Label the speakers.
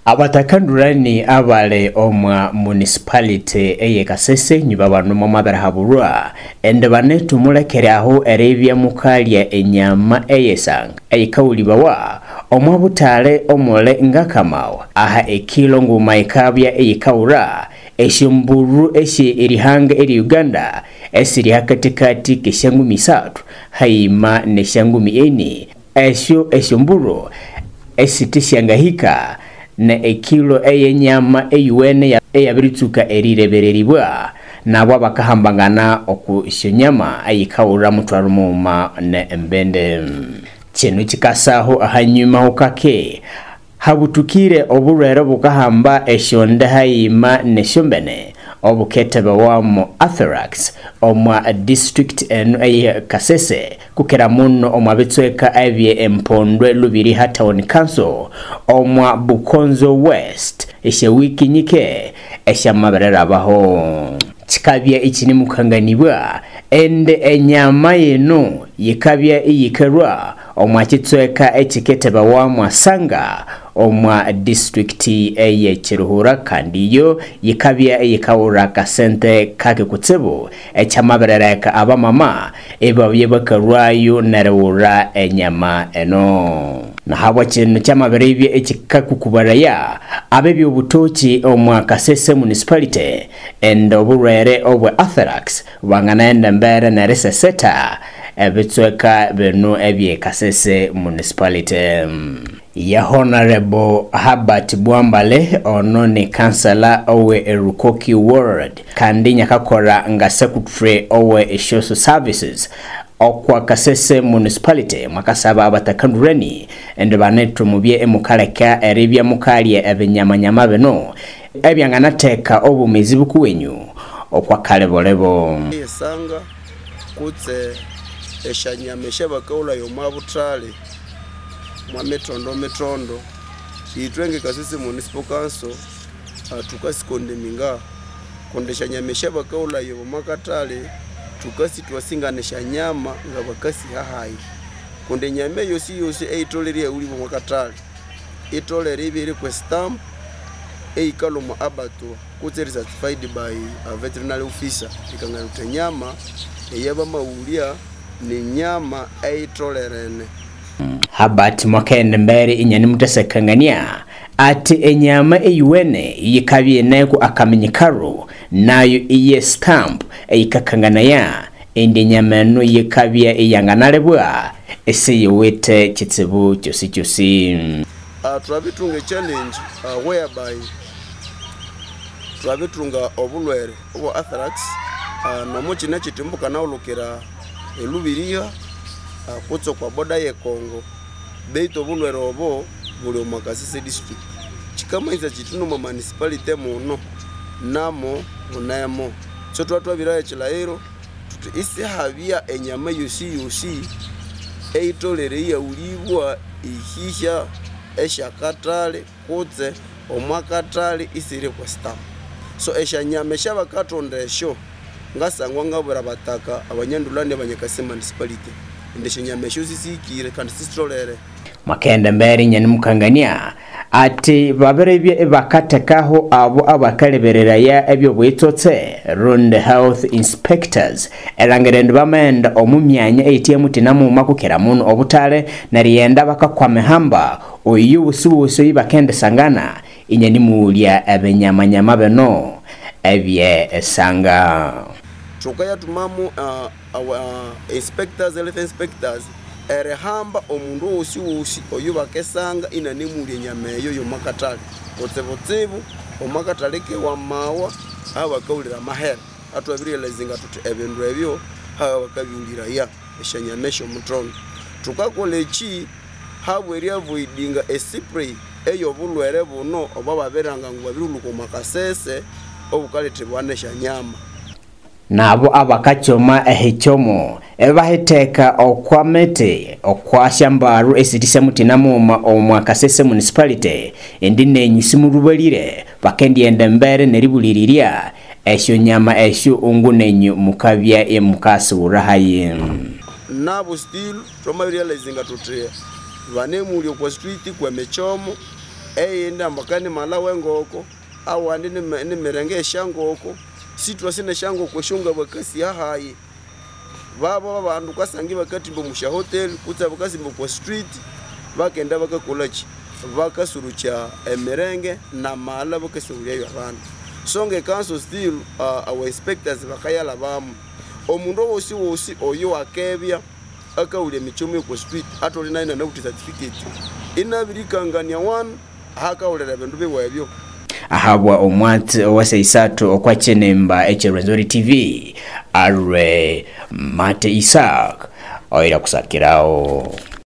Speaker 1: Abatakandurani abale omwa municipality eye kasese nyuba banu mumabara haburwa ende banetumulekeraho erebya mukalya enyama eyesanga eyikawulibawa omwa butale omole ngakamawa aha ekilo nguma ikabya eyikawura eshimburu eshi irihanga eri Uganda esiri hakatikati keshangu misatu haima neshangumi eni eshimburu esitishangahika na ekilo eyenyama eyuwene eyabirituka erirebereribwa nabo bakahambangana okushonyama ayikawura mutwaro muma ne embende kino kikasaho ahanyuma ukake habutukire oburero bukahamba eshonde hayima neshombene obuketebe wamo Atherax omwa district enu eye kasese kukera muno omwa bitweka abye empondwe lubiri ha town council omwa Bukonzo West eshe wiki nyike esha maberera abaho chikabya ichini mukanganibwa ende enyama yenu yikabya iyikerwa omwa kitweka ekiketebe wamo sanga omwa district eye Chiruhura kandi yo yikabya yikawura kasente kake kutsibu echamaberereka abamama ebabye bakarwayo narewura enyama eno na habwa kino kyamaberebye ekikakukubaraya abebyo butoki omwa Kasese municipality ende oburwere obwe Atherax banganaenda mbere na reseseta ebitweka beno ebye Kasese municipality ya Honorable Herbert Bwambale ono ni kansala owe Erukoki Ward kandi nyakakora nga secretary owe Social Services okwa Kasese municipality makasaba abatakandurani ende banetu mubye emukaleka eribya mukalye ebinyamanyama beno ebyanganateka obumizi bukuwenyu okwa kalebolebo
Speaker 2: sanga kutse eshanyamesha bakaula yomabutale mwa metondo itwenge Kasese municipal council tukasikonde minga kondesha nyamesha bakaula yomakatale tukasi twasinganisha nyama nga bakasi hahai konde nyame yosi eitolere uli mwakatale itolere ibiri kwa stamp eikalo mu abato kutse certified by a veterinary officer ikangana nyama eyaba maulia ni nyama eitolerene Herbert mwakende mbere inyani mutasekangania ati enyama eyuwene yikabye neko akamenyikaro nayo iye stamp eyikakangana ya indi nyamano yikabye iyanganalebwa esiyewete kitsibu cyose turabitunga challenge whereby turabitunga obulwere obo Atherax nomuchi nachitimbuka naulukira elubiriya kutso kwa boda ye Kongo beito bulwere obo buli mu Kasese district chikamaisa chituno mu municipality muno namo unayamo so twatwabiraye chilairo tuti isi habia enyama yosi eitolere ya ulibwa ihisha eshakatale kutse omwakatale isire kwa stamp so eshanyama shabakatondesho ngasangwa ngabura bataka abanyandulande abanyakase municipality ndeshe nyamesho sisikire kandi sistrolere
Speaker 1: makende mbere nyani mukangania ati baberebye bakatekaho abo abakaleberera ya ebyo bwitotse rund health inspectors erangerende bamenda omumyanya ATM tinamu makukera muno obutale nariyenda bakakwame hamba oyu busubuso yibakende sangana inyani mulya ebenyamanyama beno ebye esanga
Speaker 2: chokaya tumamu inspectors health inspectors erehamba omundu wosi oyubake sanga inanimulye nyameyo yomakatale botsebotsebo omakatale ke wa mawa abakawulira mahera atwabirializinga tuti ebindu ebyo abakabyulira ya eshanyamesho mutrondo tukakolechi habweri avoidinga espray eyo bulwere buno obababeranga ngo babiruluko makasese obukaletebwana eshanyama
Speaker 1: nabo abakachoma ehichomo ebahiteka okwamete okwashambaru esitisha mutina muma omwa Kasese municipality indi nenyusi murubalire bakendienda mbere neribuliriria esho nyama esho ungunenyu mukabya emukasi urahaye
Speaker 2: nabo still from realizing atutre vanemuli kwa street kwa mechomo eyenda mbakani mala wengoko awandi ni merenge shangoko sitwa sine shango kweshunga bakasi hahaye baba bandu kasangi bakati bo musha hotel kutsa bakasi bo kwa street bakenda bakakolachi bakasurucha emerenge na mala bakasuruya abantu songe council still our inspectors bakayala bamu omundu wosi oyo akebya akawule michomo kwa street atoli naina na certificate inabirikangania one hakawulera bintu biwebyo
Speaker 1: ahabwa omwat waseisatu okwa chenemba echerwenzori TV arre Mate Isaac oira kusakirao.